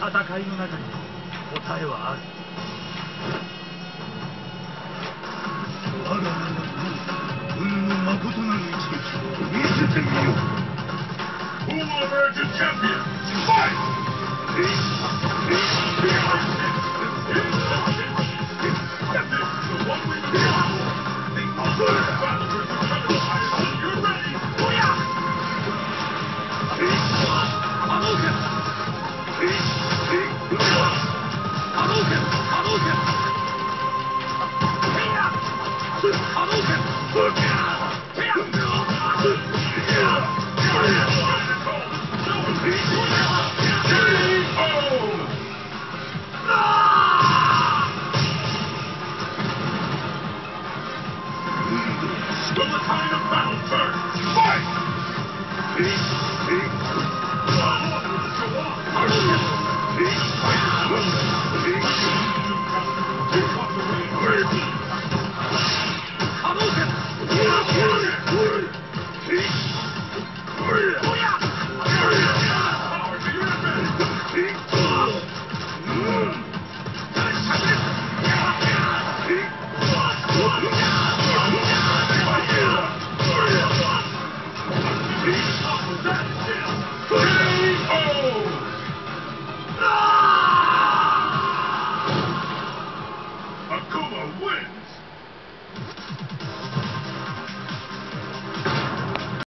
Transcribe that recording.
戦いの中に答えはある。我が名は運の誠なる一撃を見せてみよう。Who will emerge as champion? Fight! Will the tide of battle turn? Fight!